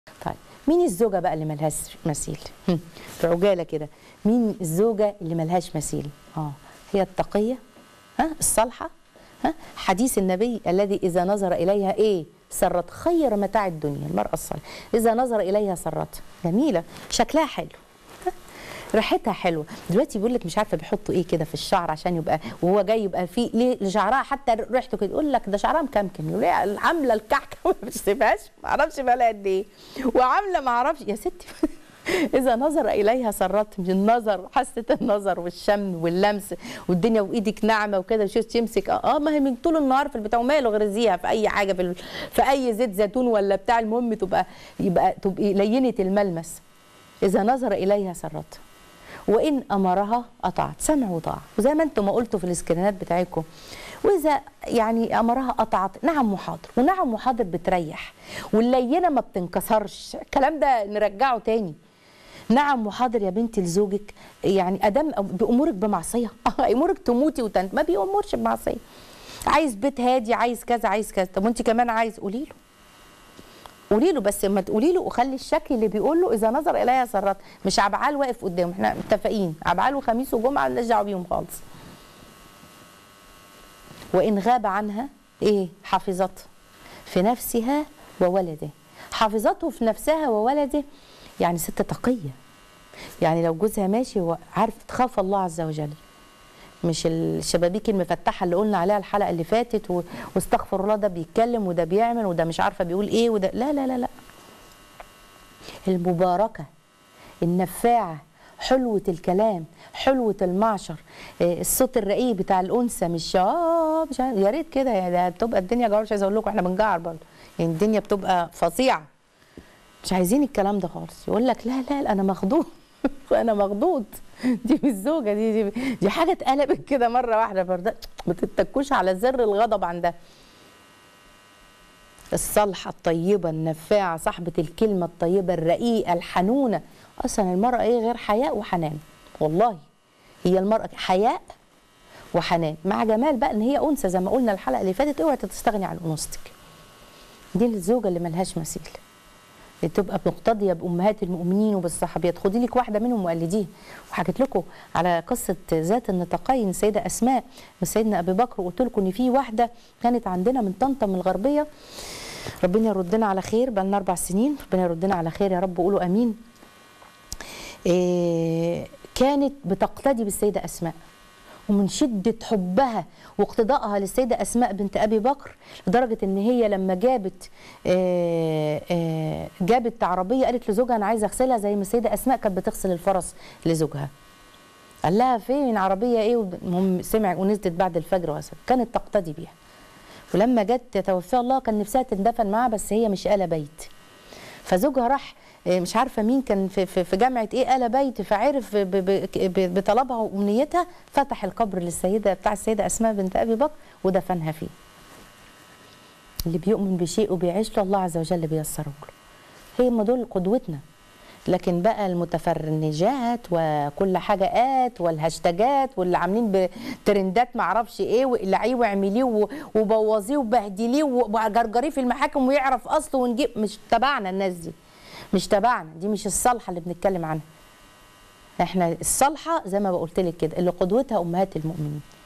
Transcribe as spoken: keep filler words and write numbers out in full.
طيب مين الزوجه بقى اللي ملهاش مثيل؟ في عجاله كده، مين الزوجه اللي ملهاش مثيل؟ اه هي التقيه، ها الصالحه، ها حديث النبي الذي اذا نظر اليها ايه؟ سرت، خير متاع الدنيا المراه الصالحه، اذا نظر اليها سرت، جميله، شكلها حلو، ريحتها حلوه. دلوقتي بيقول لك مش عارفه بيحطوا ايه كده في الشعر عشان يبقى وهو جاي يبقى فيه ليه شعرها حتى ريحته كده، يقول لك ده شعرها مكمكم، يقول لي عامله الكعكه ما بتسيبهاش، ما اعرفش بقى لها قد ايه، وعامله ما اعرفش يا ستي اذا نظر اليها سرت، من النظر، حاسه النظر والشم واللمس والدنيا، وايدك ناعمه وكده وشوش تمسك اه ما هي من طول النهار في البتاع، وماله غرزيها في اي حاجه في, في اي زيت زيتون ولا بتاع، المهم تبقى يبقى تبقى لينه الملمس. اذا نظر اليها سرت وان امرها اطاعت، سمع وطاعه، وزي ما انتم ما قلتوا في الاسكرينات بتاعتكم، واذا يعني امرها اطاعت، نعم وحاضر، ونعم وحاضر بتريح، واللينه ما بتنكسرش، الكلام ده نرجعه تاني. نعم وحاضر يا بنتي لزوجك، يعني ادام بامورك بمعصيه امورك تموتي وتنت، ما بيامرش بمعصيه، عايز بيت هادي، عايز كذا عايز كذا، طب وانت كمان عايز، قولي له قولي له، بس ما تقولي له وخلي الشكل اللي بيقول له اذا نظر اليها سرت، مش عبعال واقف قدامه، احنا متفقين عبعال وخميس وجمعه مالناش دعوه بيهم خالص. وان غاب عنها ايه؟ حفظته في نفسها وولده، حفظته في نفسها وولده، يعني ست تقيه، يعني لو جوزها ماشي هو عارف تخاف الله عز وجل، مش الشبابيك المفتحه اللي قلنا عليها الحلقه اللي فاتت، واستغفر الله ده بيتكلم وده بيعمل وده مش عارفه بيقول ايه وده، لا لا لا لا، المباركه النفاعه، حلوه الكلام، حلوه المعشر، الصوت الرقيق بتاع الانثى، مش اه مش يا ريت كده، يعني ده بتبقى الدنيا جوه، مش عايزه اقول لكم احنا بنجعر برضه، يعني الدنيا بتبقى فظيعه، مش عايزين الكلام ده خالص، يقول لك لا لا, لا انا مخضوض انا مخضوض، دي مش زوجه، دي دي, دي حاجه اتقلبت كده مره واحده، برده ما تتكوش على زر الغضب عندها. الصالحه الطيبه النفاعه، صاحبه الكلمه الطيبه الرقيقه الحنونه، اصلا المراه ايه غير حياء وحنان، والله هي المراه حياء وحنان مع جمال بقى ان هي انثى، زي ما قلنا الحلقه اللي فاتت، اوعي تستغني عن انوثتك. دي الزوجه اللي ملهاش مثيل، تبقى مقتديه بامهات المؤمنين وبالصحابيات، خدي لك واحده منهم وقلديها. وحكيت لكم على قصه ذات النطاقين السيده اسماء وسيدنا ابي بكر، وقلت لكم ان في واحده كانت عندنا من طنطا من الغربيه، ربنا يردنا على خير، بقى لنا اربع سنين، ربنا يردنا على خير يا رب، قولوا امين. إيه كانت بتقتدي بالسيده اسماء، ومن شدة حبها واقتدائها للسيدة أسماء بنت أبي بكر، لدرجة إن هي لما جابت آآ آآ جابت عربية قالت لزوجها أنا عايزة أغسلها زي ما السيدة أسماء كانت بتغسل الفرس لزوجها. قال لها فين عربية إيه؟ المهم سمع ونزلت بعد الفجر وغسلت، كانت تقتدي بيها. ولما جت تتوفاها الله كان نفسها تندفن معاها، بس هي مش آل بيت. فزوجها راح مش عارفه مين كان في في جامعه ايه آل بيت، فعرف بطلبها وامنيتها، فتح القبر للسيده بتاع السيده اسماء بنت ابي بكر ودفنها فيه. اللي بيؤمن بشيء وبيعيش له الله عز وجل بيسره له. هم دول قدوتنا. لكن بقى المتفرنجات وكل حاجه ات والهاشتاجات واللي عاملين بترندات ما اعرفش ايه، واقلعيه واعمليه وبوظيه وبهدليه وجرجريه في المحاكم ويعرف اصله ونجيب، مش تبعنا الناس دي، مش تبعنا، دي مش الصالحه اللي بنتكلم عنها. احنا الصالحه زي ما قلت لك كده اللي قدوتها امهات المؤمنين.